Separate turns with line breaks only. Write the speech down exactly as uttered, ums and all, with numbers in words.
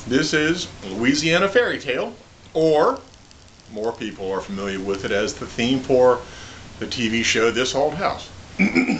This is Louisiana Fairy Tale, or more people are familiar with it as the theme for the T V show This Old House.